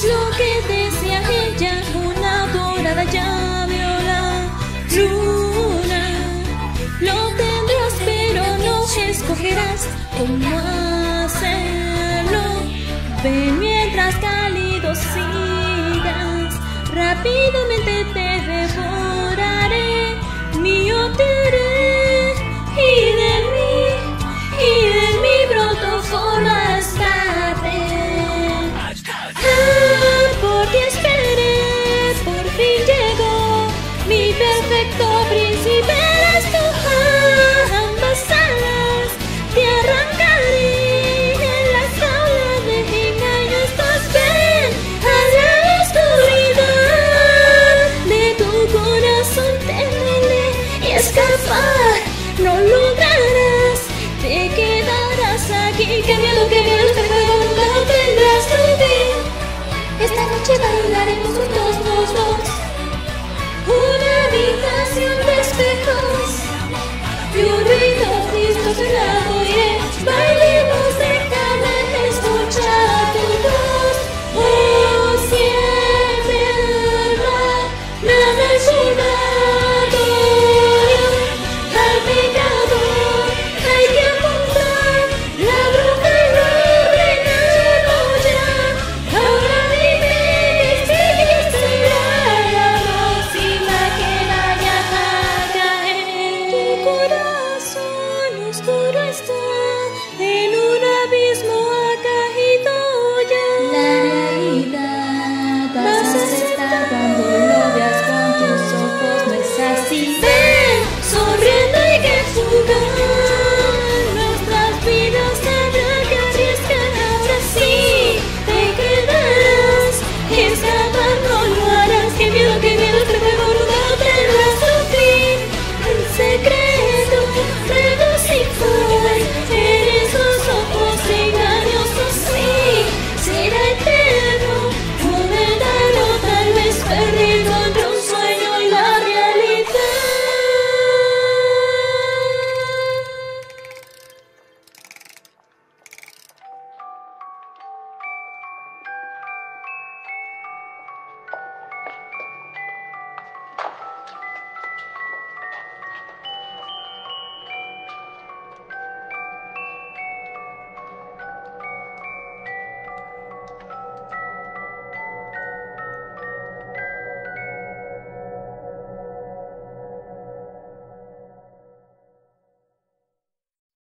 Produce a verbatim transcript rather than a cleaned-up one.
es lo que desea ella, una dorada llave o la luna. Lo tendrás pero no escogerás cómo hacerlo. Ven mientras cálido sigas, rápidamente te devoraré, mío te haré, y de mí, y de mí broto formas parte. Ah, por ti esperé, por fin llegó mi perfecto príncipe, eres tú. Ah, ambas alas te arrancaré, en la jaula de engaño estás. Ven a la oscuridad de tu corazón, temeré y escapar no lograrás, te quedarás aquí. Qué miedo, qué miedo, que luego nunca lo tendrás tu fin. Esta noche bailaremos juntos los dos, una habitación de